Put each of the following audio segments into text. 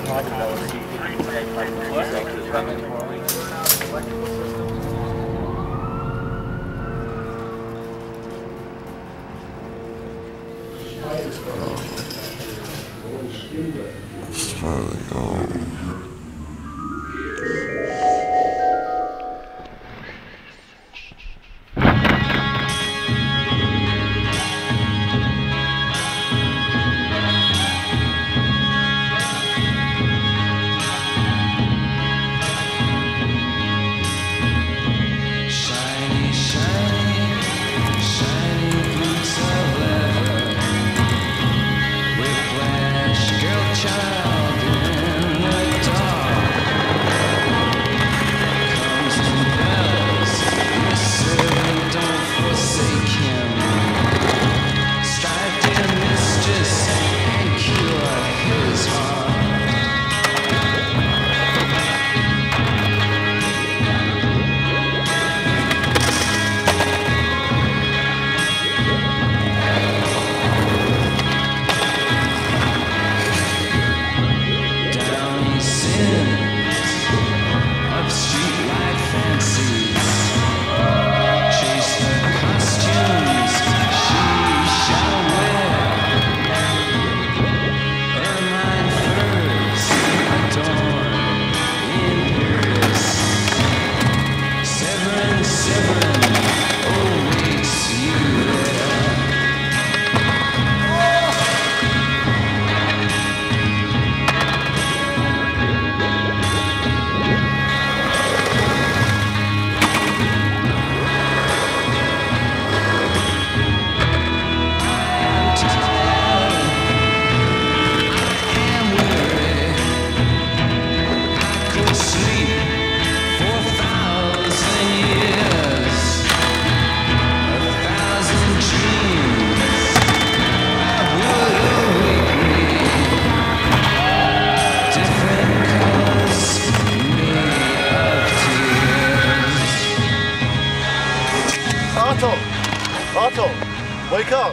Arto, wake up.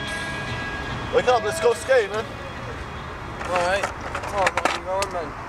Wake up, let's go skate, man. Alright. Come on, man. Go on, man.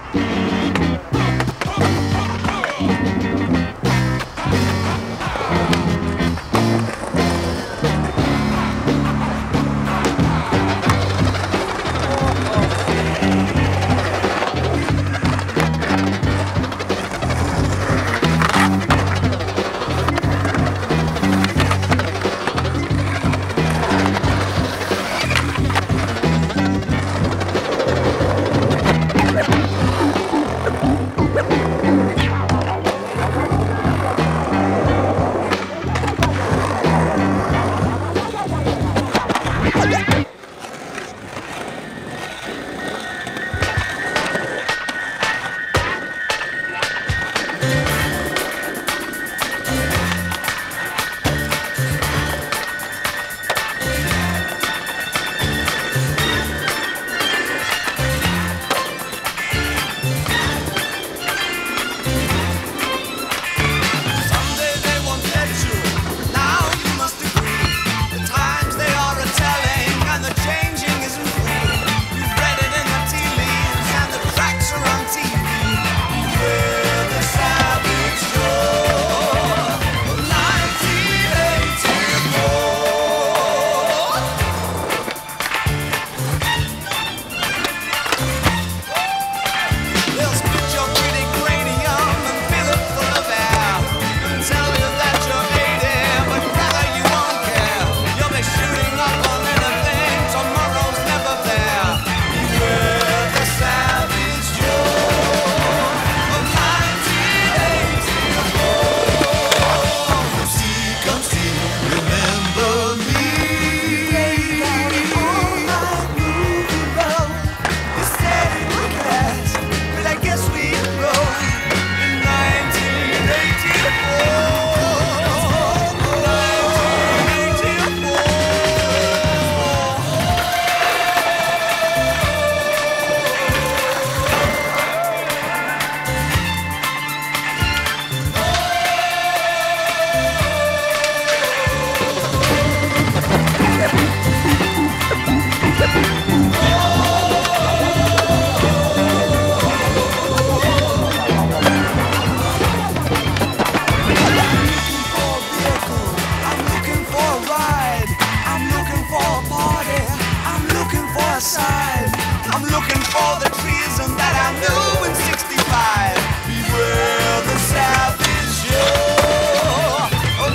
my side. I'm looking for the treason that I knew in '65. Beware the savage year of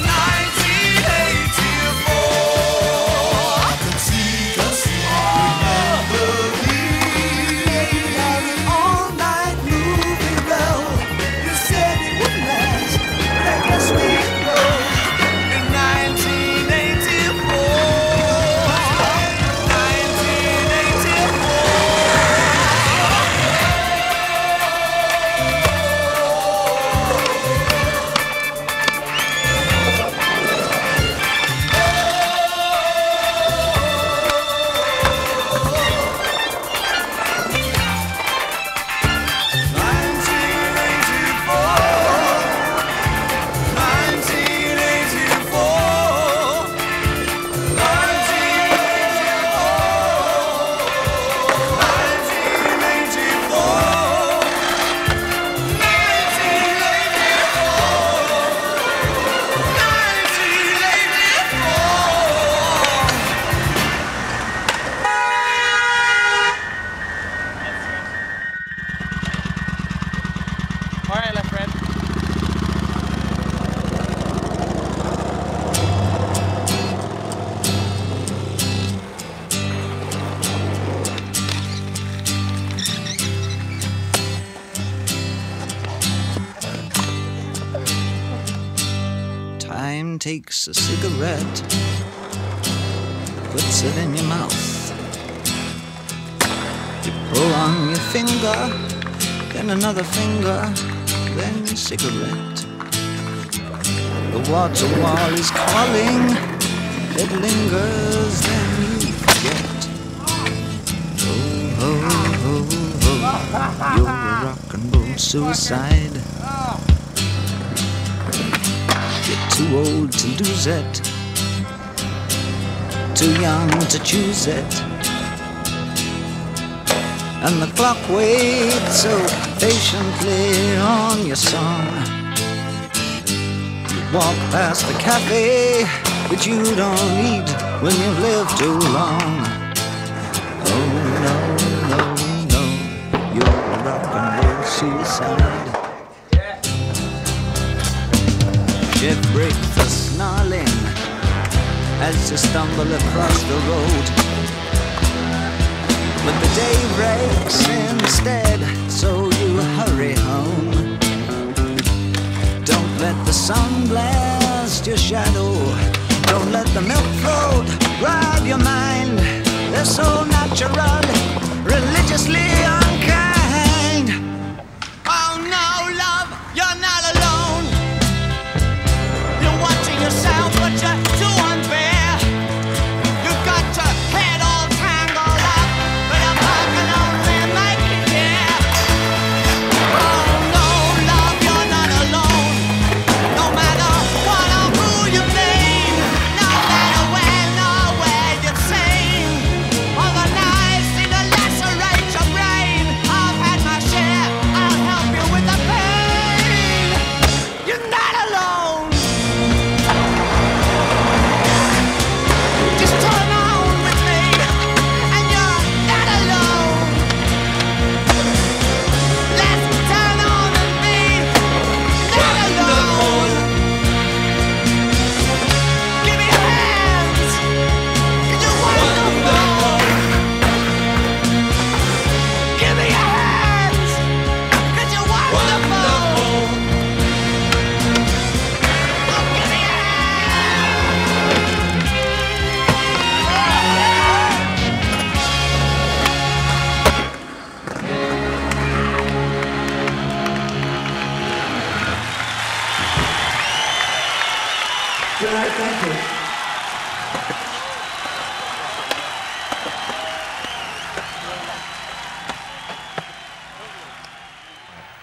1984. I can see, remember me. All night movie bell. You said it would last, but I guess we go in 1984. 'Time takes a cigarette, puts it in your mouth. You pull on your finger, then another finger, then cigarette. The water wall is calling, it lingers, then you forget. Oh, oh, oh, oh, you're a rock and roll suicide. You're too old to lose it, too young to choose it. And the clock waits so patiently on your song. You walk past the cafe, but you don't eat when you've lived too long. Oh no, no, no, you're a rock and roll suicide. You break the snarling as you stumble across the road. But the day breaks instead, so you hurry home. Don't let the sun blast your shadow. Don't let the milk throat rob your mind. They're so natural, religiously unkind. Oh no, love, you're not alone. You're watching yourself, but you're too unfair. You've got your head all tangled up, but a bug can only make you care. Oh no, love, you're not alone. No matter what or who you blame, no matter when or where you're sane. All the knives seem to lacerate your brain. I've had my share, I'll help you with the pain. You're not alone. Just turn on with me, and you're not alone. Let's turn on and be not alone. Give me your hands, 'cause you're wonderful. Give me your hands, 'cause you're wonderful. Oh, give me your Good night, thank you.